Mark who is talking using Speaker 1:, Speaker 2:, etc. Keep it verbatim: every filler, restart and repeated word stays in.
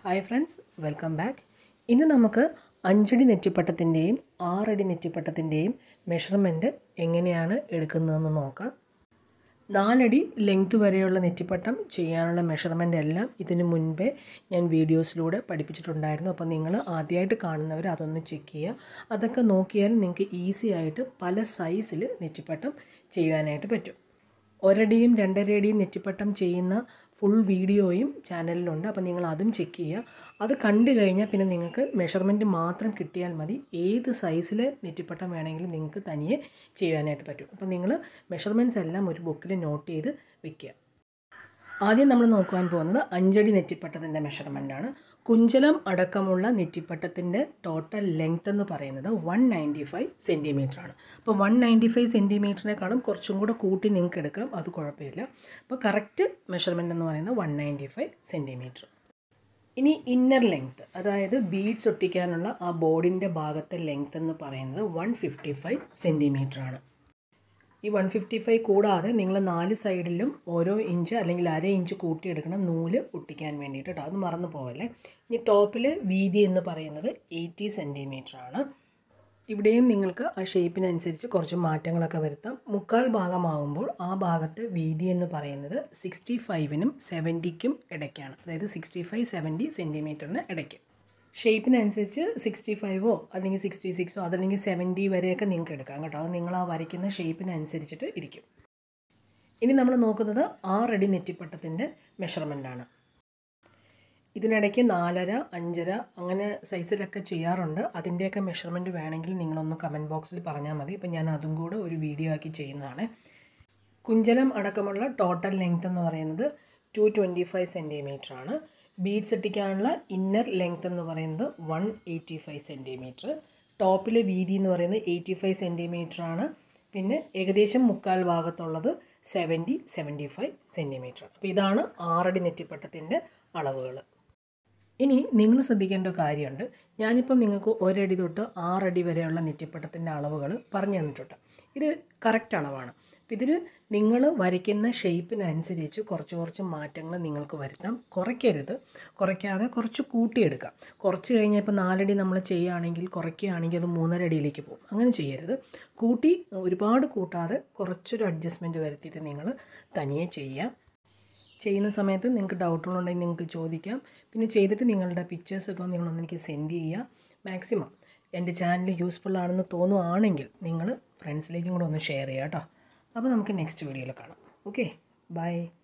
Speaker 1: Hi friends, welcome back. ഇന്ന് നമുക്ക് അഞ്ചടി നെറ്റിപ്പട്ടത്തിൻ്റെയും ആറടി നെറ്റിപ്പട്ടത്തിൻ്റെയും മെഷർമെൻറ്റ് എങ്ങനെയാണ് എടുക്കുന്നതെന്ന് നോക്കാം. നാലടി ലെങ്ത് വരെയുള്ള നെറ്റിപ്പട്ടം ചെയ്യാനുള്ള മെഷർമെൻ്റ് എല്ലാം ഇതിന് മുൻപേ ഞാൻ വീഡിയോസിലൂടെ പഠിപ്പിച്ചിട്ടുണ്ടായിരുന്നു. അപ്പോൾ നിങ്ങൾ ആദ്യമായിട്ട് കാണുന്നവർ അതൊന്ന് ചെക്ക് ചെയ്യുക. അതൊക്കെ നോക്കിയാൽ നിങ്ങൾക്ക് ഈസി ആയിട്ട് പല സൈസിൽ നെറ്റിപ്പട്ടം ചെയ്യാനായിട്ട് പറ്റും. ഒരടിയും രണ്ടരടിയും നെറ്റിപ്പട്ടം ചെയ്യുന്ന ഫുൾ വീഡിയോയും ചാനലിലുണ്ട്. അപ്പോൾ നിങ്ങൾ അതും ചെക്ക് ചെയ്യുക. അത് കണ്ടു കഴിഞ്ഞാൽ പിന്നെ നിങ്ങൾക്ക് മെഷർമെൻറ്റ് മാത്രം കിട്ടിയാൽ മതി. ഏത് സൈസിൽ നെറ്റിപ്പട്ടം വേണമെങ്കിലും നിങ്ങൾക്ക് തനിയെ ചെയ്യാനായിട്ട് പറ്റും. അപ്പോൾ നിങ്ങൾ മെഷർമെൻറ്റ്സ് എല്ലാം ഒരു ബുക്കിൽ നോട്ട് ചെയ്ത് വയ്ക്കുക. ആദ്യം നമ്മൾ നോക്കുവാൻ പോകുന്നത് അഞ്ചടി നെറ്റിപ്പട്ടത്തിൻ്റെ മെഷർമെൻറ്റാണ്. കുഞ്ചലം അടക്കമുള്ള നെറ്റിപ്പട്ടത്തിൻ്റെ ടോട്ടൽ ലെങ്ത് എന്ന് പറയുന്നത് വൺ നയൻറ്റി ഫൈവ് സെൻറ്റിമീറ്റർ ആണ്. അപ്പോൾ വൺ നയൻറ്റി ഫൈവ് സെൻറ്റിമീറ്ററിനേക്കാളും കുറച്ചും കൂടെ കൂട്ടി നിങ്ങൾക്ക് എടുക്കാം, അത് കുഴപ്പമില്ല. അപ്പോൾ കറക്റ്റ് മെഷർമെൻറ്റ് എന്ന് പറയുന്നത് വൺ നയൻറ്റി ഫൈവ് സെൻറ്റിമീറ്റർ. ഇനി ഇന്നർ ലെങ്ത്ത്, അതായത് ബീഡ്സ് ഒട്ടിക്കാനുള്ള ആ ബോർഡിൻ്റെ ഭാഗത്തെ ലെങ്ത്ത് എന്ന് പറയുന്നത് വൺ ഫിഫ്റ്റി ഫൈവ് സെൻറ്റിമീറ്റർ ആണ്. ഈ വൺ ഫിഫ്റ്റി ഫൈവ് കൂടാതെ നിങ്ങൾ നാല് സൈഡിലും ഓരോ ഇഞ്ച് അല്ലെങ്കിൽ അര ഇഞ്ച് കൂട്ടിയെടുക്കണം നൂല് ഒട്ടിക്കാൻ വേണ്ടിയിട്ട് കേട്ടോ, അത് മറന്നു പോകല്ലേ. ഇനി ടോപ്പിൽ വീതി എന്ന് പറയുന്നത് എയ്റ്റി സെൻറ്റിമീറ്റർ ആണ്. ഇവിടെയും നിങ്ങൾക്ക് ആ ഷേപ്പിനനുസരിച്ച് കുറച്ച് മാറ്റങ്ങളൊക്കെ വരുത്താം. മുക്കാൽ ഭാഗമാകുമ്പോൾ ആ ഭാഗത്തെ വീതി എന്ന് പറയുന്നത് സിക്സ്റ്റി ഫൈവിനും സെവൻറ്റിക്കും ഇടയ്ക്കാണ്. അതായത് സിക്സ്റ്റി ഫൈവ് സെവൻറ്റി സെൻറ്റിമീറ്ററിന് ഇടയ്ക്ക്. ഷേപ്പിനനുസരിച്ച് സിക്സ്റ്റി ഫൈവോ അല്ലെങ്കിൽ സിക്സ്റ്റി സിക്സോ അതല്ലെങ്കിൽ സെവൻറ്റി വരെയൊക്കെ നിങ്ങൾക്ക് എടുക്കാം കേട്ടോ. അത് നിങ്ങൾ ആ വരയ്ക്കുന്ന ഷേപ്പിനനുസരിച്ചിട്ട് ഇരിക്കും. ഇനി നമ്മൾ നോക്കുന്നത് ആറടി നെറ്റിപ്പട്ടത്തിൻ്റെ മെഷർമെൻറ്റാണ്. ഇതിനിടയ്ക്ക് നാലര അഞ്ചര അങ്ങനെ സൈസിലൊക്കെ ചെയ്യാറുണ്ട്. അതിൻ്റെയൊക്കെ മെഷർമെൻറ്റ് വേണമെങ്കിൽ നിങ്ങളൊന്ന് കമൻറ്റ് ബോക്സിൽ പറഞ്ഞാൽ മതി. ഇപ്പം ഞാൻ അതും കൂടെ ഒരു വീഡിയോ ആക്കി ചെയ്യുന്നതാണ്. കുഞ്ചലം അടക്കമുള്ള ടോട്ടൽ ലെങ്ത് എന്ന് പറയുന്നത് ടു ട്വൻറ്റി ഫൈവ് സെൻറ്റിമീറ്റർ ആണ്. ബീഡ്സ് ഒട്ടിക്കാനുള്ള ഇന്നർ ലെങ്ത് എന്ന് പറയുന്നത് വൺ എയ്റ്റി ഫൈവ് സെൻറ്റിമീറ്റർ. ടോപ്പിലെ വീതി എന്ന് പറയുന്നത് എയ്റ്റി ഫൈവ് സെൻറ്റിമീറ്റർ ആണ്. പിന്നെ ഏകദേശം മുക്കാൽ ഭാഗത്തുള്ളത് സെവൻറ്റി സെവൻറ്റി ഫൈവ് സെൻറ്റിമീറ്റർ. അപ്പോൾ ഇതാണ് ആറടി നെറ്റിപ്പട്ടത്തിൻ്റെ അളവുകൾ. ഇനി നിങ്ങൾ ശ്രദ്ധിക്കേണ്ട കാര്യമുണ്ട്. ഞാനിപ്പം നിങ്ങൾക്ക് ഒരടി തൊട്ട് ആറടി വരെയുള്ള നെറ്റിപ്പട്ടത്തിൻ്റെ അളവുകൾ പറഞ്ഞു തന്നിട്ടുണ്ട്. ഇത് കറക്റ്റ് അളവാണ്. അപ്പോൾ ഇതിൽ നിങ്ങൾ വരയ്ക്കുന്ന ഷേപ്പിനനുസരിച്ച് കുറച്ച് കുറച്ച് മാറ്റങ്ങൾ നിങ്ങൾക്ക് വരുത്താം. കുറയ്ക്കരുത്, കുറയ്ക്കാതെ കുറച്ച് കൂട്ടിയെടുക്കാം. കുറച്ച് കഴിഞ്ഞാൽ ഇപ്പോൾ നാലടി നമ്മൾ ചെയ്യുകയാണെങ്കിൽ കുറയ്ക്കുകയാണെങ്കിൽ അത് മൂന്നര അടിയിലേക്ക് പോകും. അങ്ങനെ ചെയ്യരുത്. കൂട്ടി ഒരുപാട് കൂട്ടാതെ കുറച്ചൊരു അഡ്ജസ്റ്റ്മെൻറ്റ് വരുത്തിയിട്ട് നിങ്ങൾ തനിയെ ചെയ്യാം. ചെയ്യുന്ന സമയത്ത് നിങ്ങൾക്ക് ഡൗട്ടുകളുണ്ടെങ്കിൽ നിങ്ങൾക്ക് ചോദിക്കാം. പിന്നെ ചെയ്തിട്ട് നിങ്ങളുടെ പിക്ചേഴ്സൊക്കെ നിങ്ങളൊന്ന് എനിക്ക് സെൻഡ് ചെയ്യുക. മാക്സിമം എൻ്റെ ചാനൽ യൂസ്ഫുൾ ആണെന്ന് തോന്നുകയാണെങ്കിൽ നിങ്ങൾ ഫ്രണ്ട്സിലേക്കും കൂടെ ഒന്ന് ഷെയർ ചെയ്യുക കേട്ടോ. അപ്പോൾ നമുക്ക് നെക്സ്റ്റ് വീഡിയോയിൽ കാണാം. Okay, by.